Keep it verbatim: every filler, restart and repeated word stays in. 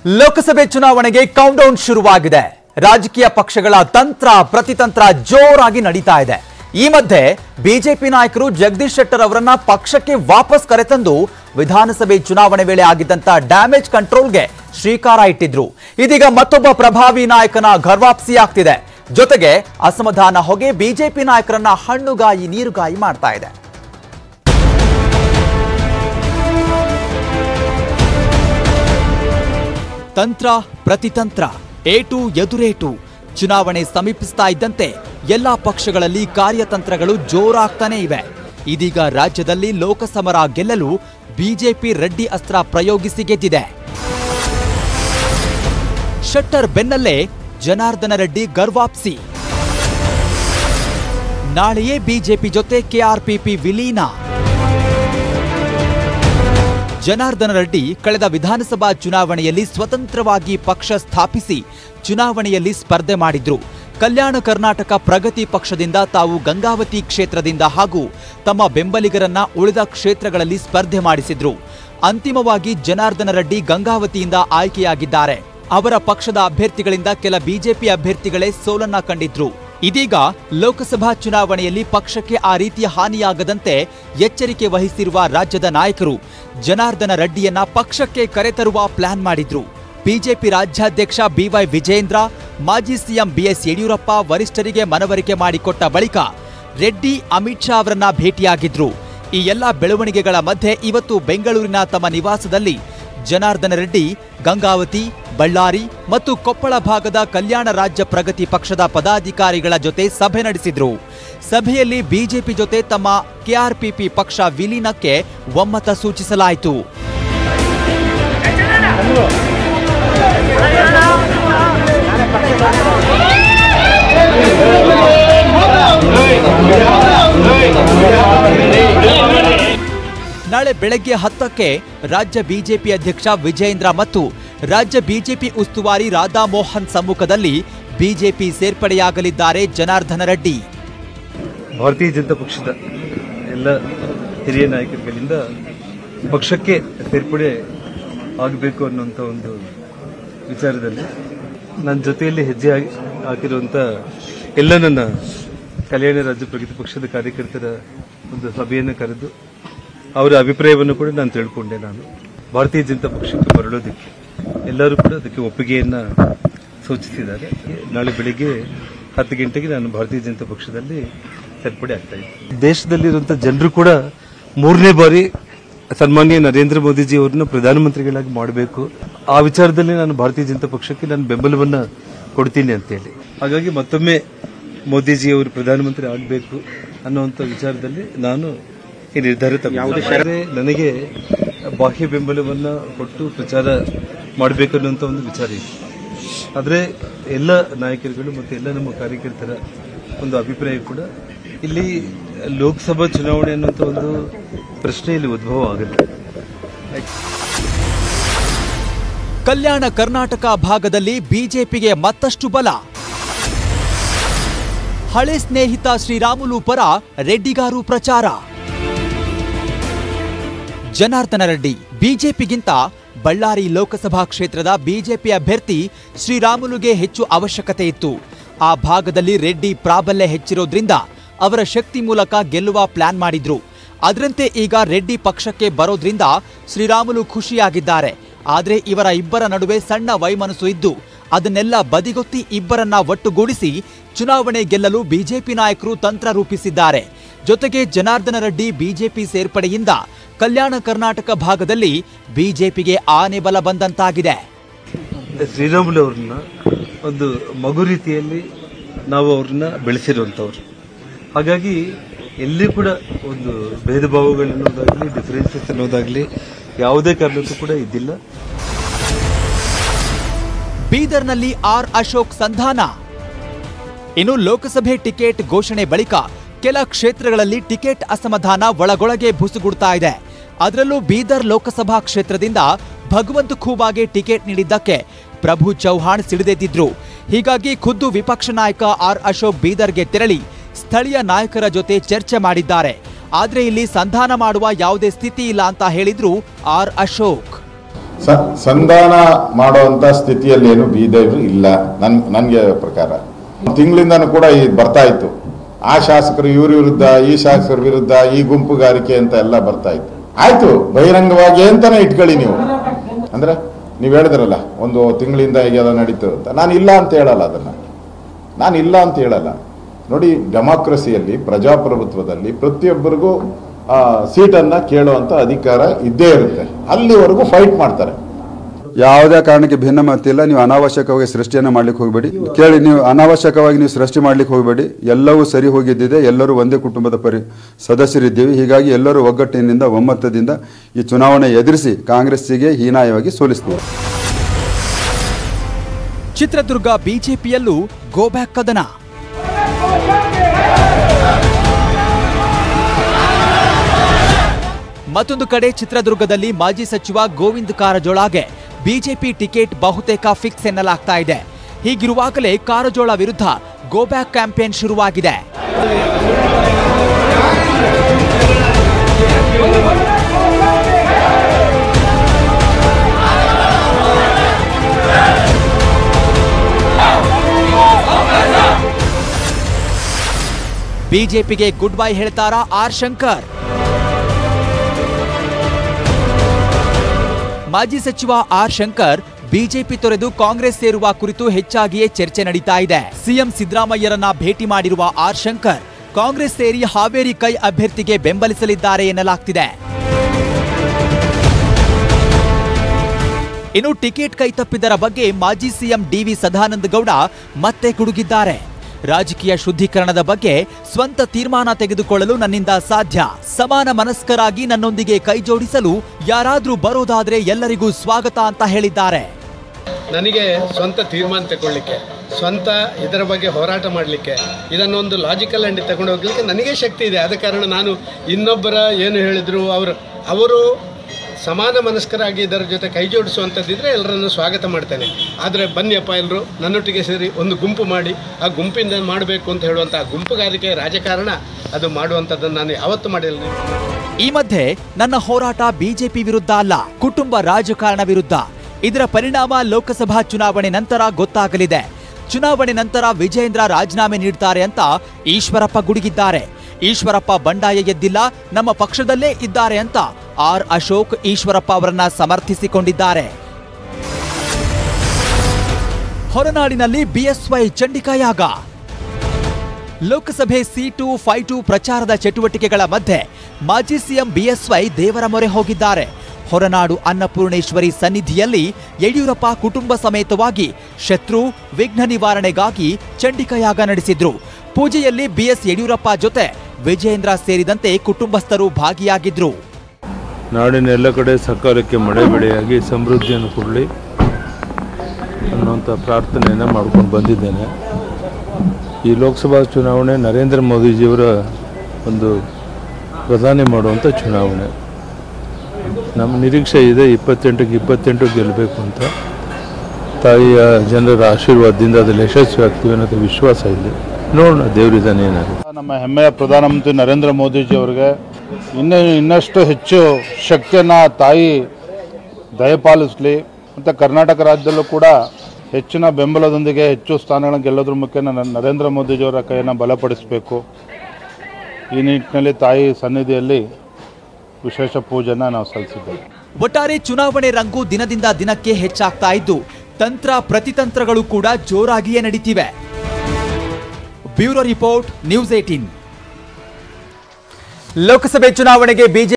ಲೋಕಸಭೆ ಚುನಾವಣೆಗೆ ಕೌಂಟ್ಡೌನ್ ಶುರುವಾಗಿದೆ. ರಾಜಕೀಯ ಪಕ್ಷಗಳ ತಂತ್ರ ಪ್ರತಿತಂತ್ರ ಜೋರಾಗಿ ನಡೀತಾ ಇದೆ. ಈ ಮಧ್ಯೆ ಬಿಜೆಪಿ ನಾಯಕರು ಜಗದೀಶ್ ಶೆಟ್ಟರ್ ಅವರನ್ನ ಪಕ್ಷಕ್ಕೆ ವಾಪಸ್ ಕರೆತಂದು ವಿಧಾನಸಭೆ ಚುನಾವಣೆ ವೇಳೆ ಆಗಿದ್ದಂತ ಡ್ಯಾಮೇಜ್ ಕಂಟ್ರೋಲ್ಗೆ ಶ್ರೀಕಾರ ಇಟ್ಟಿದ್ರು. ಇದೀಗ ಮತ್ತೊಬ್ಬ ಪ್ರಭಾವಿ ನಾಯಕನ ಘರ್ವಾಪ್ಸಿ ಆಗ್ತಿದೆ. ಜೊತೆಗೆ ಅಸಮಾಧಾನ ಹೊಗೆ ಬಿಜೆಪಿ ನಾಯಕರನ್ನ ಹಣ್ಣುಗಾಯಿ ನೀರುಗಾಯಿ ಮಾಡ್ತಾ ಇದೆ. ತಂತ್ರ ಪ್ರತಿತಂತ್ರ, ಏಟು ಎದುರೇಟು. ಚುನಾವಣೆ ಸಮೀಪಿಸ್ತಾ ಇದ್ದಂತೆ ಎಲ್ಲಾ ಪಕ್ಷಗಳಲ್ಲಿ ಕಾರ್ಯತಂತ್ರಗಳು ಜೋರಾಗ್ತಾನೆ ಇವೆ. ಇದೀಗ ರಾಜ್ಯದಲ್ಲಿ ಲೋಕಸಮರ ಗೆಲ್ಲಲು ಬಿಜೆಪಿ ರೆಡ್ಡಿ ಅಸ್ತ್ರ ಪ್ರಯೋಗಿಸಿ ಗೆದ್ದಿದೆ. ಶೆಟ್ಟರ್ ಬೆನ್ನಲ್ಲೇ ಜನಾರ್ದನ ರೆಡ್ಡಿ ಗರ್ವಾಪ್ಸಿ. ನಾಳೆಯೇ ಬಿಜೆಪಿ ಜೊತೆ ಕೆಆರ್ಪಿಪಿ ವಿಲೀನ. ಜನಾರ್ದನ ರೆಡ್ಡಿ ಕಳೆದ ವಿಧಾನಸಭಾ ಚುನಾವಣೆಯಲ್ಲಿ ಸ್ವತಂತ್ರವಾಗಿ ಪಕ್ಷ ಸ್ಥಾಪಿಸಿ ಚುನಾವಣೆಯಲ್ಲಿ ಸ್ಪರ್ಧೆ ಮಾಡಿದ್ರು. ಕಲ್ಯಾಣ ಕರ್ನಾಟಕ ಪ್ರಗತಿ ಪಕ್ಷದಿಂದ ತಾವು ಗಂಗಾವತಿ ಕ್ಷೇತ್ರದಿಂದ ಹಾಗೂ ತಮ್ಮ ಬೆಂಬಲಿಗರನ್ನ ಉಳಿದ ಕ್ಷೇತ್ರಗಳಲ್ಲಿ ಸ್ಪರ್ಧೆ ಮಾಡಿಸಿದ್ರು. ಅಂತಿಮವಾಗಿ ಜನಾರ್ದನ ರೆಡ್ಡಿ ಗಂಗಾವತಿಯಿಂದ ಆಯ್ಕೆಯಾಗಿದ್ದಾರೆ. ಅವರ ಪಕ್ಷದ ಅಭ್ಯರ್ಥಿಗಳಿಂದ ಕೆಲ ಬಿಜೆಪಿ ಅಭ್ಯರ್ಥಿಗಳೇ ಸೋಲನ್ನ ಕಂಡಿದ್ರು. ಇದೀಗ ಲೋಕಸಭಾ ಚುನಾವಣೆಯಲ್ಲಿ ಪಕ್ಷಕ್ಕೆ ಆ ರೀತಿಯ ಹಾನಿಯಾಗದಂತೆ ಎಚ್ಚರಿಕೆ ವಹಿಸಿರುವ ರಾಜ್ಯದ ನಾಯಕರು ಜನಾರ್ದನ ರೆಡ್ಡಿಯನ್ನ ಪಕ್ಷಕ್ಕೆ ಕರೆತರುವ ಪ್ಲಾನ್ ಮಾಡಿದ್ರು. ಬಿಜೆಪಿ ರಾಜ್ಯಾಧ್ಯಕ್ಷ ಬಿವೈ ವಿಜಯೇಂದ್ರ, ಮಾಜಿ ಸಿಎಂ ಬಿಎಸ್ ಯಡಿಯೂರಪ್ಪ ವರಿಷ್ಠರಿಗೆ ಮನವರಿಕೆ ಮಾಡಿಕೊಟ್ಟ ಬಳಿಕ ರೆಡ್ಡಿ ಅಮಿತ್ ಶಾ ಅವರನ್ನ ಭೇಟಿಯಾಗಿದ್ರು. ಈ ಎಲ್ಲ ಬೆಳವಣಿಗೆಗಳ ಮಧ್ಯೆ ಇವತ್ತು ಬೆಂಗಳೂರಿನ ತಮ್ಮ ನಿವಾಸದಲ್ಲಿ ಜನಾರ್ದನ ರೆಡ್ಡಿ ಗಂಗಾವತಿ, ಬಳ್ಳಾರಿ ಮತ್ತು ಕೊಪ್ಪಳ ಭಾಗದ ಕಲ್ಯಾಣ ರಾಜ್ಯ ಪ್ರಗತಿ ಪಕ್ಷದ ಪದಾಧಿಕಾರಿಗಳ ಜೊತೆ ಸಭೆ ನಡೆಸಿದ್ರು. ಸಭೆಯಲ್ಲಿ ಬಿಜೆಪಿ ಜೊತೆ ತಮ್ಮ ಕೆಆರ್ಪಿಪಿ ಪಕ್ಷ ವಿಲೀನಕ್ಕೆ ಒಮ್ಮತ ಸೂಚಿಸಲಾಯಿತು. ನಾಳೆ ಬೆಳಗ್ಗೆ ಹತ್ತಕ್ಕೆ ರಾಜ್ಯ ಬಿಜೆಪಿ ಅಧ್ಯಕ್ಷ ವಿಜಯೇಂದ್ರ ಮತ್ತು ರಾಜ್ಯ ಬಿಜೆಪಿ ಉಸ್ತುವಾರಿ ರಾಧಾ ಮೋಹನ್ ಸಮ್ಮುಖದಲ್ಲಿ ಬಿಜೆಪಿ ಸೇರ್ಪಡೆಯಾಗಲಿದ್ದಾರೆ ಜನಾರ್ದನ ರೆಡ್ಡಿ. ಭಾರತೀಯ ಜನತಾ ಪಕ್ಷದ ಎಲ್ಲ ಹಿರಿಯ ನಾಯಕರುಗಳಿಂದ ಪಕ್ಷಕ್ಕೆ ಸೇರ್ಪಡೆ ಆಗಬೇಕು ಅನ್ನುವಂಥ ಒಂದು ವಿಚಾರದಲ್ಲಿ ನನ್ನ ಜೊತೆಯಲ್ಲಿ ಹೆಜ್ಜೆ ಹಾಕಿರುವಂಥ ಎಲ್ಲ ನನ್ನ ಕಲ್ಯಾಣ ರಾಜ್ಯ ಪ್ರಗತಿ ಪಕ್ಷದ ಕಾರ್ಯಕರ್ತರ ಒಂದು ಸಭೆಯನ್ನು ಕರೆದು ಅವರ ಅಭಿಪ್ರಾಯವನ್ನು ಕೂಡ ನಾನು ತಿಳ್ಕೊಂಡೆ. ನಾನು ಭಾರತೀಯ ಜನತಾ ಪಕ್ಷಕ್ಕೆ ಮರಳೋದಕ್ಕೆ ಎಲ್ಲರೂ ಕೂಡ ಅದಕ್ಕೆ ಒಪ್ಪಿಗೆಯನ್ನ ಸೂಚಿಸಿದ್ದಾರೆ. ನಾಳೆ ಬೆಳಿಗ್ಗೆ ಹತ್ತು ಗಂಟೆಗೆ ನಾನು ಭಾರತೀಯ ಜನತಾ ಪಕ್ಷದಲ್ಲಿ ಸೇರ್ಪಡೆ ಆಗ್ತಾ ಇದ್ದೀನಿ. ದೇಶದಲ್ಲಿರುವಂತಹ ಜನರು ಕೂಡ ಮೂರನೇ ಬಾರಿ ಸನ್ಮಾನ್ಯ ನರೇಂದ್ರ ಮೋದಿಜಿ ಅವರನ್ನು ಪ್ರಧಾನಮಂತ್ರಿಗಳಾಗಿ ಮಾಡಬೇಕು, ಆ ವಿಚಾರದಲ್ಲಿ ನಾನು ಭಾರತೀಯ ಜನತಾ ಪಕ್ಷಕ್ಕೆ ನಾನು ಬೆಂಬಲವನ್ನ ಕೊಡ್ತೀನಿ ಅಂತ ಹೇಳಿ, ಹಾಗಾಗಿ ಮತ್ತೊಮ್ಮೆ ಮೋದಿಜಿ ಅವರು ಪ್ರಧಾನಮಂತ್ರಿ ಆಗಬೇಕು ಅನ್ನುವಂಥ ವಿಚಾರದಲ್ಲಿ ನಾನು ಈ ನಿರ್ಧಾರ ತಗೊಂಡೆ. ನನಗೆ ಬಾಹ್ಯ ಬೆಂಬಲವನ್ನ ಕೊಟ್ಟು ಪ್ರಚಾರ ಮಾಡಬೇಕನ್ನುವಂಥ ಒಂದು ವಿಚಾರ ಇದೆ. ಆದರೆ ಎಲ್ಲ ನಾಯಕರುಗಳು ಮತ್ತು ಎಲ್ಲ ನಮ್ಮ ಕಾರ್ಯಕರ್ತರ ಒಂದು ಅಭಿಪ್ರಾಯ ಕೂಡ ಇಲ್ಲಿ ಲೋಕಸಭಾ ಚುನಾವಣೆ ಅನ್ನುವಂಥ ಒಂದು ಪ್ರಶ್ನೆ ಇಲ್ಲಿ ಉದ್ಭವ ಆಗಲ್ಲ. ಕಲ್ಯಾಣ ಕರ್ನಾಟಕ ಭಾಗದಲ್ಲಿ ಬಿಜೆಪಿಗೆ ಮತ್ತಷ್ಟು ಬಲ. ಹಳೆ ಸ್ನೇಹಿತ ಶ್ರೀರಾಮುಲು ಪರ ರೆಡ್ಡಿಗಾರು ಪ್ರಚಾರ. ಜನಾರ್ದನ ರೆಡ್ಡಿ ಬಿಜೆಪಿಗಿಂತ ಬಳ್ಳಾರಿ ಲೋಕಸಭಾ ಕ್ಷೇತ್ರದ ಬಿಜೆಪಿ ಅಭ್ಯರ್ಥಿ ಶ್ರೀರಾಮುಲುಗೆ ಹೆಚ್ಚು ಅವಶ್ಯಕತೆ ಇತ್ತು. ಆ ಭಾಗದಲ್ಲಿ ರೆಡ್ಡಿ ಪ್ರಾಬಲ್ಯ ಹೆಚ್ಚಿರೋದ್ರಿಂದ ಅವರ ಶಕ್ತಿ ಮೂಲಕ ಗೆಲ್ಲುವ ಪ್ಲಾನ್ ಮಾಡಿದ್ರು. ಅದರಂತೆ ಈಗ ರೆಡ್ಡಿ ಪಕ್ಷಕ್ಕೆ ಬರೋದ್ರಿಂದ ಶ್ರೀರಾಮುಲು ಖುಷಿಯಾಗಿದ್ದಾರೆ. ಆದರೆ ಇವರ ಇಬ್ಬರ ನಡುವೆ ಸಣ್ಣ ವೈಮನಸ್ಸು ಇದ್ದು ಅದನ್ನೆಲ್ಲ ಬದಿಗೊತ್ತಿ ಇಬ್ಬರನ್ನ ಒಟ್ಟುಗೂಡಿಸಿ ಚುನಾವಣೆ ಗೆಲ್ಲಲು ಬಿಜೆಪಿ ನಾಯಕರು ತಂತ್ರ ರೂಪಿಸಿದ್ದಾರೆ. ಜೊತೆಗೆ ಜನಾರ್ದನ ರೆಡ್ಡಿ ಬಿಜೆಪಿ ಸೇರ್ಪಡೆಯಿಂದ ಕಲ್ಯಾಣ ಕರ್ನಾಟಕ ಭಾಗದಲ್ಲಿ ಬಿಜೆಪಿಗೆ ಆನೆ ಬಲ ಬಂದಂತಾಗಿದೆ. ಶ್ರೀರಾಮುಲು ಅವ್ರನ್ನ ಒಂದು ಮಗು ರೀತಿಯಲ್ಲಿ ನಾವು ಅವ್ರನ್ನ ಬೆಳೆಸಿರುವಂತವ್ರು. ಹಾಗಾಗಿ ಎಲ್ಲಿ ಕೂಡ ಒಂದು ಭೇದ ಭಾವಗಳನ್ನೋದಾಗ್ಲಿ ಡಿಫರೆನ್ಸಸ್ ಅನ್ನೋದಾಗ್ಲಿ ಯಾವುದೇ ಕಾರಣಕ್ಕೂ ಕೂಡ ಇದ್ದಿಲ್ಲ. ಬೀದರ್ನಲ್ಲಿ ಆರ್ ಅಶೋಕ್ ಸಂಧಾನ. ಇನ್ನು ಲೋಕಸಭೆ ಟಿಕೆಟ್ ಘೋಷಣೆ ಬಳಿಕ ಕೆಲ ಕ್ಷೇತ್ರಗಳಲ್ಲಿ ಟಿಕೆಟ್ ಅಸಮಾಧಾನ ಒಳಗೊಳಗೆ ಬುಸುಗುಡ್ತಾ ಇದೆ. ಅದರಲ್ಲೂ ಬೀದರ್ ಲೋಕಸಭಾ ಕ್ಷೇತ್ರದಿಂದ ಭಗವಂತ ಖೂಬಾಗೆ ಟಿಕೆಟ್ ನೀಡಿದ್ದಕ್ಕೆ ಪ್ರಭು ಚೌಹಾಣ್ ಸಿಡಿದೆದ್ದಿದ್ರು. ಹೀಗಾಗಿ ಖುದ್ದು ವಿಪಕ್ಷ ನಾಯಕ ಆರ್ ಅಶೋಕ್ ಬೀದರ್ಗೆ ತೆರಳಿ ಸ್ಥಳೀಯ ನಾಯಕರ ಜೊತೆ ಚರ್ಚೆ ಮಾಡಿದ್ದಾರೆ. ಆದ್ರೆ ಇಲ್ಲಿ ಸಂಧಾನ ಮಾಡುವ ಯಾವುದೇ ಸ್ಥಿತಿ ಇಲ್ಲ ಅಂತ ಹೇಳಿದ್ರು ಆರ್ ಅಶೋಕ್. ಸಂಧಾನ ಮಾಡುವಂತ ಸ್ಥಿತಿಯಲ್ಲಿ ಏನು ಬೀದರ್ ಇಲ್ಲ ನನ್ ನನ್ಗೆ ಪ್ರಕಾರ. ತಿಂಗಳಿಂದನೂ ಕೂಡ ಬರ್ತಾ ಇತ್ತು, ಆ ಶಾಸಕರು ಇವ್ರ ವಿರುದ್ಧ, ಈ ಶಾಸಕರ ವಿರುದ್ಧ, ಈ ಗುಂಪುಗಾರಿಕೆ ಅಂತ ಎಲ್ಲ ಬರ್ತಾ ಇತ್ತು. ಆಯ್ತು, ಬಹಿರಂಗವಾಗಿ ಅಂತಾನೆ ಇಟ್ಕೊಳ್ಳಿ ನೀವು. ಅಂದ್ರೆ ನೀವು ಹೇಳಿದ್ರಲ್ಲ ಒಂದು ತಿಂಗಳಿಂದ ಈಗೆಲ್ಲ ನಡೀತು ಅಂತ. ನಾನು ಇಲ್ಲ ಅಂತ ಹೇಳಲ್ಲ, ಅದನ್ನ ನಾನು ಇಲ್ಲ ಅಂತ ಹೇಳಲ್ಲ. ನೋಡಿ, ಡೆಮಾಕ್ರಸಿಯಲ್ಲಿ, ಪ್ರಜಾಪ್ರಭುತ್ವದಲ್ಲಿ ಪ್ರತಿಯೊಬ್ಬರಿಗೂ ಆ ಸೀಟನ್ನ ಕೇಳುವಂತ ಅಧಿಕಾರ ಇದ್ದೇ ಇರುತ್ತೆ. ಅಲ್ಲಿವರೆಗೂ ಫೈಟ್ ಮಾಡ್ತಾರೆ. ಯಾವುದೇ ಕಾರಣಕ್ಕೆ ಭಿನ್ನಮತ ಇಲ್ಲ. ನೀವು ಅನಾವಶ್ಯಕವಾಗಿ ಸೃಷ್ಟಿಯನ್ನು ಮಾಡ್ಲಿಕ್ಕೆ ಹೋಗಬೇಡಿ. ಕೇಳಿ, ನೀವು ಅನಾವಶ್ಯಕವಾಗಿ ನೀವು ಸೃಷ್ಟಿ ಮಾಡ್ಲಿಕ್ಕೆ ಹೋಗಬೇಡಿ. ಎಲ್ಲವೂ ಸರಿ ಹೋಗಿದ್ದಿದೆ. ಎಲ್ಲರೂ ಒಂದೇ ಕುಟುಂಬದ ಪರಿ ಸದಸ್ಯರಿದ್ದೀವಿ. ಹೀಗಾಗಿ ಎಲ್ಲರೂ ಒಗ್ಗಟ್ಟಿನಿಂದ, ಒಮ್ಮತದಿಂದ ಈ ಚುನಾವಣೆ ಎದುರಿಸಿ ಕಾಂಗ್ರೆಸ್ಸಿಗೆ ಹೀನಾಯವಾಗಿ ಸೋಲಿಸ್ತೀವಿ. ಚಿತ್ರದುರ್ಗ ಬಿಜೆಪಿಯಲ್ಲೂ ಗೋಬ್ಯಾಕ್ ಕದನ. ಮತ್ತೊಂದು ಕಡೆ ಚಿತ್ರದುರ್ಗದಲ್ಲಿ ಮಾಜಿ ಸಚಿವ ಗೋವಿಂದ ಕಾರಜೋಳಗೆ ಬಿಜೆಪಿ ಟಿಕೆಟ್ ಬಹುತೇಕ ಫಿಕ್ಸ್ ಎನ್ನಲಾಗ್ತಾ ಇದೆ. ಹೀಗಿರುವಾಗಲೇ ಕಾರಜೋಳ ವಿರುದ್ಧ ಗೋಬ್ಯಾಕ್ ಕ್ಯಾಂಪೇನ್ ಶುರುವಾಗಿದೆ. ಬಿಜೆಪಿಗೆ ಗುಡ್ ಬೈ ಹೇಳ್ತಾರಾ ಆರ್ ಶಂಕರ್? ಮಾಜಿ ಸಚಿವ ಆರ್ ಶಂಕರ್ ಬಿಜೆಪಿ ತೊರೆದು ಕಾಂಗ್ರೆಸ್ ಸೇರುವ ಕುರಿತು ಹೆಚ್ಚಾಗಿಯೇ ಚರ್ಚೆ ನಡೀತಾ ಇದೆ. ಸಿಎಂ ಸಿದ್ದರಾಮಯ್ಯರನ್ನ ಭೇಟಿ ಮಾಡಿರುವ ಆರ್ ಶಂಕರ್ ಕಾಂಗ್ರೆಸ್ ಸೇರಿ ಹಾವೇರಿ ಕೈ ಅಭ್ಯರ್ಥಿಗೆ ಬೆಂಬಲಿಸಲಿದ್ದಾರೆ ಎನ್ನಲಾಗ್ತಿದೆ. ಇನ್ನು ಟಿಕೆಟ್ ಕೈತಪ್ಪಿದರ ಬಗ್ಗೆ ಮಾಜಿ ಸಿಎಂ ಡಿವಿ ಸದಾನಂದ ಗೌಡ ಮತ್ತೆ ಗುಡುಗಿದ್ದಾರೆ. ರಾಜಕೀಯ ಶುದ್ಧೀಕರಣದ ಬಗ್ಗೆ ಸ್ವಂತ ತೀರ್ಮಾನ ತೆಗೆದುಕೊಳ್ಳಲು ನನ್ನಿಂದ ಸಾಧ್ಯ. ಸಮಾನ ಮನಸ್ಕರಾಗಿ ನನ್ನೊಂದಿಗೆ ಕೈ ಜೋಡಿಸಲು ಯಾರಾದ್ರೂ ಬರೋದಾದ್ರೆ ಎಲ್ಲರಿಗೂ ಸ್ವಾಗತ ಅಂತ ಹೇಳಿದ್ದಾರೆ. ನನಗೆ ಸ್ವಂತ ತೀರ್ಮಾನ ತಗೊಳ್ಳಿಕ್ಕೆ, ಸ್ವಂತ ಇದರ ಬಗ್ಗೆ ಹೋರಾಟ ಮಾಡಲಿಕ್ಕೆ, ಇದನ್ನೊಂದು ಲಾಜಿಕಲ್ ಆ್ಯಂಡ್ ತಗೊಂಡು ಹೋಗ್ಲಿಕ್ಕೆ ನನಗೆ ಶಕ್ತಿ ಇದೆ. ಆದ ಕಾರಣ ನಾನು ಇನ್ನೊಬ್ಬರ ಏನು ಹೇಳಿದ್ರು ಅವರು ಅವರು ಸಮಾನ ಮನಸ್ಕರಾಗಿ ಇದರ ಜೊತೆ ಕೈ ಜೋಡಿಸುವಂಥದ್ದಿದ್ರೆ ಎಲ್ಲರನ್ನು ಸ್ವಾಗತ ಮಾಡ್ತೇನೆ. ಆದರೆ ಬನ್ನಿಯಪ್ಪ ಎಲ್ಲರೂ ನನ್ನೊಟ್ಟಿಗೆ ಸೇರಿ ಒಂದು ಗುಂಪು ಮಾಡಿ ಆ ಗುಂಪಿಂದ ಮಾಡಬೇಕು ಅಂತ ಹೇಳುವಂಥ ಗುಂಪುಗಾರಿಕೆ ರಾಜಕಾರಣ ಅದು ಮಾಡುವಂಥದ್ದನ್ನು ನಾನು ಯಾವತ್ತೂ ಮಾಡಿಲ್ಲ. ಈ ಮಧ್ಯೆ ನನ್ನ ಹೋರಾಟ ಬಿಜೆಪಿ ವಿರುದ್ಧ ಅಲ್ಲ, ಕುಟುಂಬ ರಾಜಕಾರಣ ವಿರುದ್ಧ. ಇದರ ಪರಿಣಾಮ ಲೋಕಸಭಾ ಚುನಾವಣೆ ನಂತರ ಗೊತ್ತಾಗಲಿದೆ. ಚುನಾವಣೆ ನಂತರ ವಿಜಯೇಂದ್ರ ರಾಜೀನಾಮೆ ನೀಡ್ತಾರೆ ಅಂತ ಈಶ್ವರಪ್ಪ ಗುಡುಗಿದ್ದಾರೆ. ಈಶ್ವರಪ್ಪ ಬಂಡಾಯ ಎದ್ದಿಲ್ಲ, ನಮ್ಮ ಪಕ್ಷದಲ್ಲೇ ಇದ್ದಾರೆ ಅಂತ ಆರ್ ಅಶೋಕ್ ಈಶ್ವರಪ್ಪ ಅವರನ್ನ ಸಮರ್ಥಿಸಿಕೊಂಡಿದ್ದಾರೆ. ಹೊರನಾಡಿನಲ್ಲಿ ಬಿಎಸ್ವೈ ಚಂಡಿಕಾಯಾಗ. ಲೋಕಸಭೆ ಸೀಟು ಫೈಟು ಪ್ರಚಾರದ ಚಟುವಟಿಕೆಗಳ ಮಧ್ಯೆ ಮಾಜಿ ಸಿಎಂ ಬಿಎಸ್ವೈ ದೇವರ ಮೊರೆ ಹೋಗಿದ್ದಾರೆ. ಹೊರನಾಡು ಅನ್ನಪೂರ್ಣೇಶ್ವರಿ ಸನ್ನಿಧಿಯಲ್ಲಿ ಯಡಿಯೂರಪ್ಪ ಕುಟುಂಬ ಸಮೇತವಾಗಿ ಶತ್ರು ವಿಘ್ನ ನಿವಾರಣೆಗಾಗಿ ಚಂಡಿಕಾಯಾಗ ನಡೆಸಿದ್ರು. ಪೂಜೆಯಲ್ಲಿ ಬಿಎಸ್ ಯಡಿಯೂರಪ್ಪ ಜೊತೆ ವಿಜಯೇಂದ್ರ ಸೇರಿದಂತೆ ಕುಟುಂಬಸ್ಥರು ಭಾಗಿಯಾಗಿದ್ರು. ನಾಡಿನ ಎಲ್ಲ ಕಡೆ ಸರ್ಕಾರಕ್ಕೆ ಮಳೆ ಬೆಳೆಯಾಗಿ ಸಮೃದ್ಧಿಯನ್ನು ಕೊಡಲಿ ಅನ್ನುವಂಥ ಪ್ರಾರ್ಥನೆಯನ್ನು ಮಾಡ್ಕೊಂಡು ಬಂದಿದ್ದೇನೆ. ಈ ಲೋಕಸಭಾ ಚುನಾವಣೆ ನರೇಂದ್ರ ಮೋದಿಜಿಯವರ ಒಂದು ಪ್ರಧಾನಿ ಮಾಡುವಂಥ ಚುನಾವಣೆ. ನಮ್ಮ ನಿರೀಕ್ಷೆ ಇದೆ ಇಪ್ಪತ್ತೆಂಟಕ್ಕೆ ಇಪ್ಪತ್ತೆಂಟು ಗೆಲ್ಲಬೇಕು ಅಂತ. ತಾಯಿಯ ಜನರ ಆಶೀರ್ವಾದದಿಂದ ಅದರಲ್ಲಿ ಯಶಸ್ವಿ ಆಗ್ತೀವಿ ಅನ್ನೋದು ವಿಶ್ವಾಸ ಇದೆ. ನೋಡೋಣ, ದೇವರಿದ್ದಾನೆ ಏನಾಗುತ್ತೆ. ನಮ್ಮ ಹೆಮ್ಮೆಯ ಪ್ರಧಾನಮಂತ್ರಿ ನರೇಂದ್ರ ಮೋದಿಜಿ ಅವರಿಗೆ ಇನ್ನೂ ಇನ್ನಷ್ಟು ಹೆಚ್ಚು ಶಕ್ತಿಯನ್ನು ತಾಯಿ ದಯಪಾಲಿಸಲಿ ಮತ್ತು ಕರ್ನಾಟಕ ರಾಜ್ಯದಲ್ಲೂ ಕೂಡ ಹೆಚ್ಚಿನ ಬೆಂಬಲದೊಂದಿಗೆ ಹೆಚ್ಚು ಸ್ಥಾನಗಳನ್ನು ಗೆಲ್ಲೋದ್ರ ಮುಖ್ಯ ನರೇಂದ್ರ ಮೋದಿಜಿಯವರ ಕೈಯನ್ನು ಬಲಪಡಿಸಬೇಕು. ಈ ನಿಟ್ಟಿನಲ್ಲಿ ತಾಯಿ ಸನ್ನಿಧಿಯಲ್ಲಿ ವಿಶೇಷ ಪೂಜೆಯನ್ನು ನಾವು ಸಲ್ಲಿಸಿದ್ದೇವೆ. ಒಟ್ಟಾರೆ ಚುನಾವಣೆ ರಂಗು ದಿನದಿಂದ ದಿನಕ್ಕೆ ಹೆಚ್ಚಾಗ್ತಾ ಇದ್ದು ತಂತ್ರ ಪ್ರತಿತಂತ್ರಗಳು ಕೂಡ ಜೋರಾಗಿಯೇ ನಡೀತಿವೆ. Bureau report, news eighteen. Lok Sabha ಚುನಾವಣೆಗೆ ಬಿಜೆಪಿ